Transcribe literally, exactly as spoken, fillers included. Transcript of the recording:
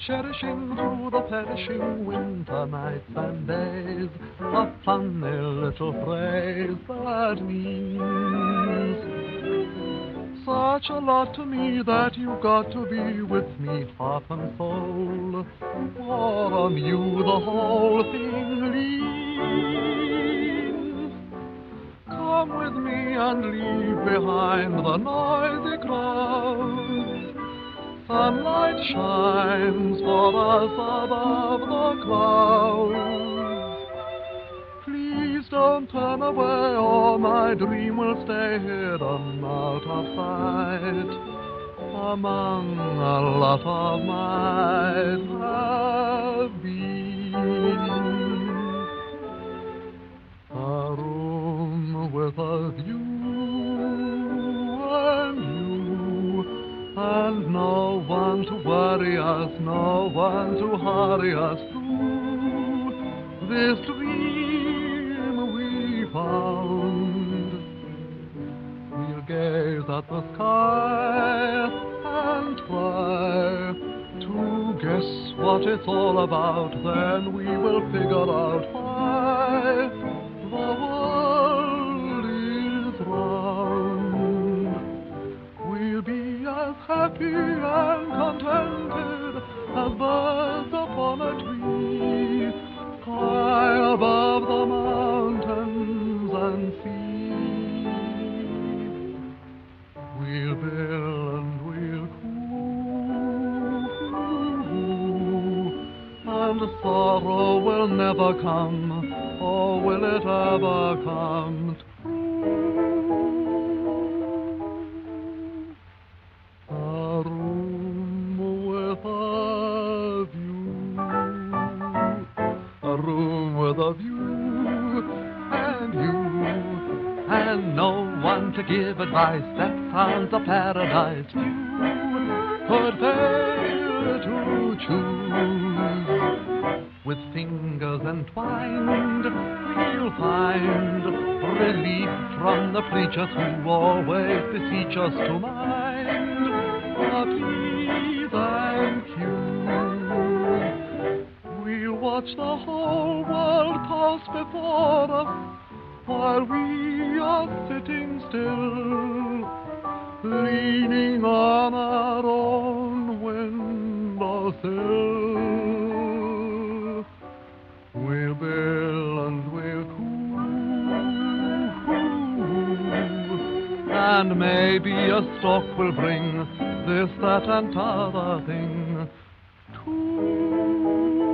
cherishing through the perishing winter nights and days a funny little phrase that means such a lot to me that you've got to be with me heart and soul, for on you the whole thing leans. Come with me and leave behind the noisy crowds. Sunlight shines for us above the clouds. Please don't turn away or my dream will stay hidden out of sight among a lot of my have-beens. A room with a view and you, and no one to worry us, no one to hurry us through this dream we found. We'll gaze at the sky and try to guess what it's all about, then we will figure out why the world is round. We'll be as happy and contented as birds upon a tree, high above the mountains and seas. We'll build and we'll coo, and sorrow will never come, or will it ever come true? A room with a view, a room with a view, and you, and no one to give advice. That sounds a paradise you could fail to choose. With fingers entwined, we'll find relief from the preachers who always beseech us to mind a peace and cure. We'll watch the whole world pass before us while we are sitting still, leaning on our own windowsill. We'll build and we'll coo, and maybe a stork will bring this, that, and t'other thing too.